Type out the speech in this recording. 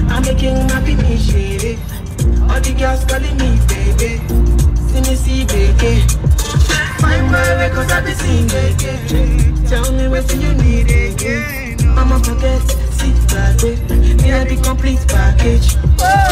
I'm making my me shady. All the girls calling me baby. See me see baby. Find my way cause I be sing again. Tell me what you need again. I'ma forget, sit back, me I the complete package.